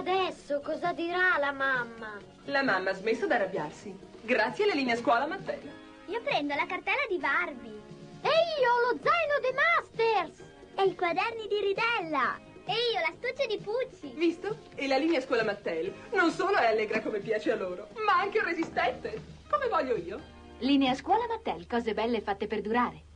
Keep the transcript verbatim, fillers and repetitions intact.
adesso cosa dirà la mamma? La mamma ha smesso di arrabbiarsi. Grazie alla linea scuola Mattel. Io prendo la cartella di Barbie. E io lo zaino dei Masters. E i quaderni di Ridella. E io l'astuccio di Pucci. Visto? E la linea scuola Mattel non solo è allegra come piace a loro, ma anche resistente, come voglio io. Linea scuola Mattel, cose belle fatte per durare.